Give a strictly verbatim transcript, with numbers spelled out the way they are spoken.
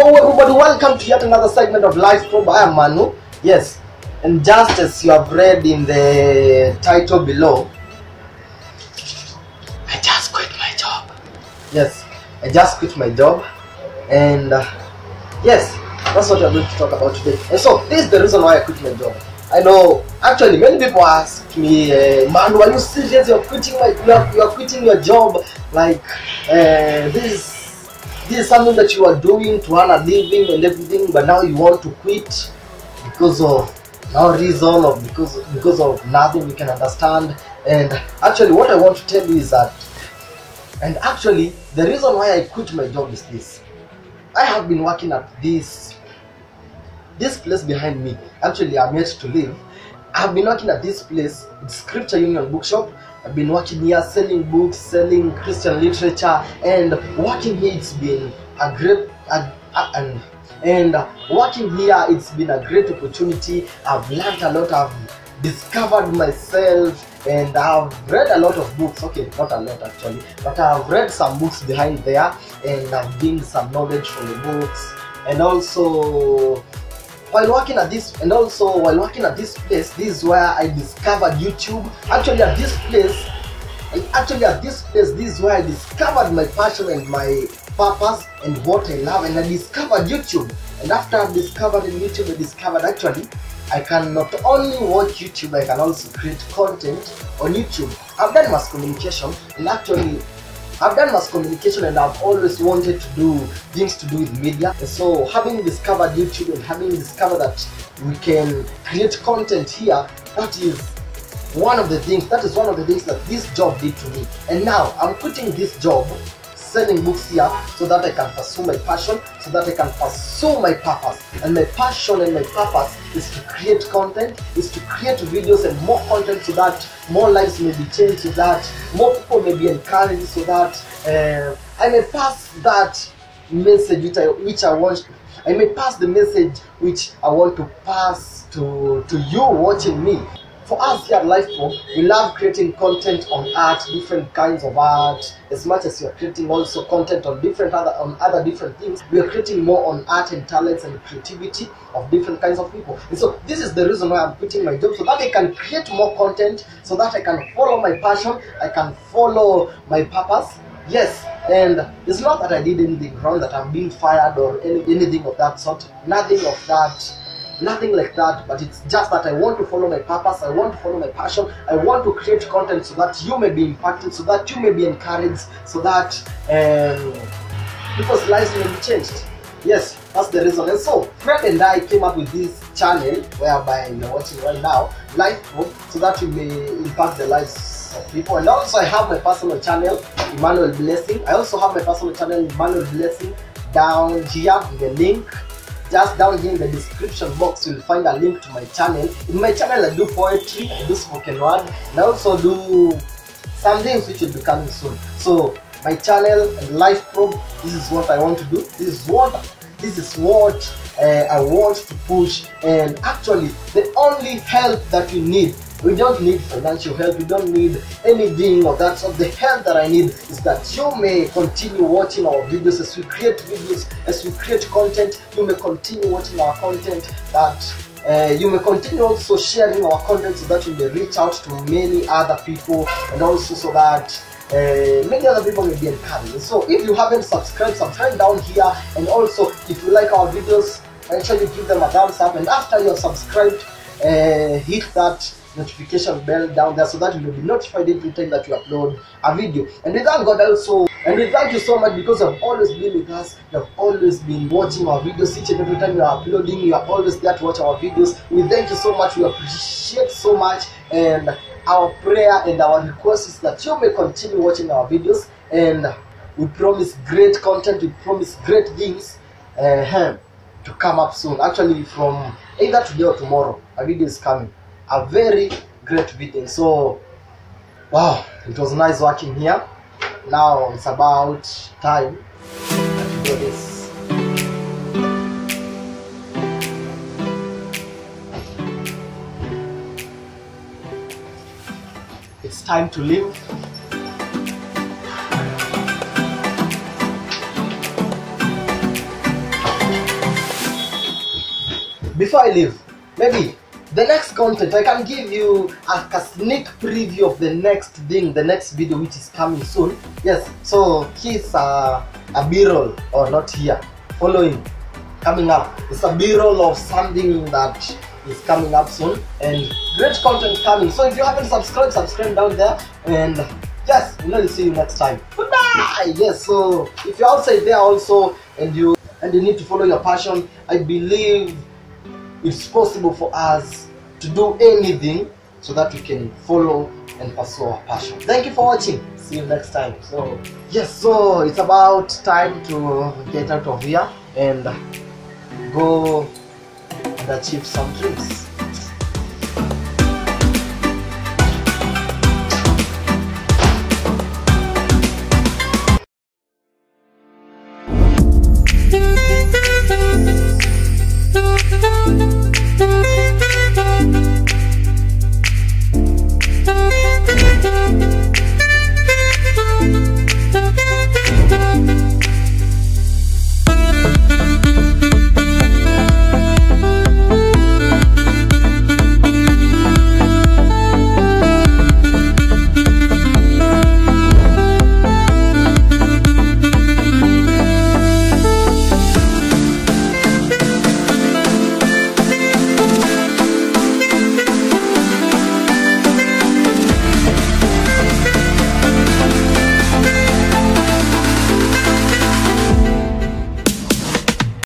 Hello everybody, welcome to yet another segment of Life Probe. I am Manu. Yes, and just as you have read in the title below, I just quit my job. Yes, I just quit my job, and uh, yes, that's what we're going to talk about today. And so this is the reason why I quit my job. I know actually many people ask me, uh, Manu, are you serious? You're quitting my, you're, you're quitting your job? Like uh, this. This is something that you are doing to earn a living and everything, but now you want to quit because of no reason or because because of nothing we can understand. And actually what I want to tell you is that, and actually the reason why I quit my job is this. I have been working at this this place behind me. Actually I'm yet to leave. I've been working at this place. It's Scripture Union Bookshop. I've been working here selling books, selling Christian literature, and working here it's been a great a, a, and and working here it's been a great opportunity. I've learned a lot, I've discovered myself, and I've read a lot of books. Okay, not a lot actually, but I've read some books behind there, and I've gained some knowledge from the books. And also while working at this and also while working at this place, this is where I discovered YouTube. Actually at this place actually at this place this is where I discovered my passion and my purpose and what I love, and I discovered YouTube. And after I discovered in YouTube, I discovered actually I can not only watch YouTube, I can also create content on YouTube. I've done mass communication, and actually I've done mass communication and I've always wanted to do things to do with media. And so having discovered YouTube and having discovered that we can create content here, that is one of the things, that is one of the things that this job did to me. And now I'm quitting this job, selling books here, so that I can pursue my passion, so that I can pursue my purpose. And my passion and my purpose is to create content, is to create videos and more content, so that more lives may be changed, so that more people may be encouraged, so that uh, I may pass that message which I which I want. I may pass the message which I want to pass to to you watching me. For us here at Life Probe, we love creating content on art, different kinds of art. As much as you're creating also content on different other on other different things, we are creating more on art and talents and creativity of different kinds of people. And so this is the reason why I'm quitting my job, so that I can create more content, so that I can follow my passion, I can follow my purpose. Yes, and it's not that I did anything wrong, that I'm being fired or any, anything of that sort. Nothing of that. Nothing like that, but it's just that I want to follow my purpose, I want to follow my passion, I want to create content so that you may be impacted, so that you may be encouraged, so that um, people's lives may be changed. Yes, that's the reason. And so Fred and I came up with this channel whereby you're watching right now, Life Probe, so that we may impact the lives of people. And also I have my personal channel, Emmanuel Blessing. I also have my personal channel, Emmanuel Blessing, down here in the link. Just down here in the description box, you'll find a link to my channel. In my channel, I do poetry, I do spoken word, and I also do some things which will be coming soon. So my channel and Life Probe, this is what I want to do. This is what this is what uh, I want to push. And actually, the only help that you need, we don't need financial help, we don't need anything of that sort. The help that I need is that you may continue watching our videos as we create videos, as we create content. You may continue watching our content, that uh, you may continue also sharing our content, so that you may reach out to many other people, and also so that uh, many other people may be encouraged. So if you haven't subscribed, subscribe down here. And also if you like our videos, actually give them a thumbs up, and after you're subscribed, uh, hit that notification bell down there, so that you will be notified every time that you upload a video. And we thank God also, and we thank you so much, because you have always been with us, you have always been watching our videos. Each and every time you are uploading, you are always there to watch our videos. We thank you so much, we appreciate so much, and our prayer and our request is that you may continue watching our videos, and we promise great content, we promise great things uh, to come up soon. Actually from either today or tomorrow, a video is coming, a very great video. So wow, it was nice working here. Now it's about time to do this. It's time to leave. before I leave, maybe the next content I can give you a, a sneak preview of the next thing, the next video which is coming soon. Yes, so here's a, a b-roll, or not here, following, coming up. It's a b-roll of something that is coming up soon, and great content coming. So if you haven't subscribed, subscribe down there, and yes, we'll see you next time. Goodbye. Yes, so if you're outside there also and you and you need to follow your passion, I believe it's possible for us to do anything so that we can follow and pursue our passion. Thank you for watching. See you next time. So yes, so it's about time to get out of here and go and achieve some dreams.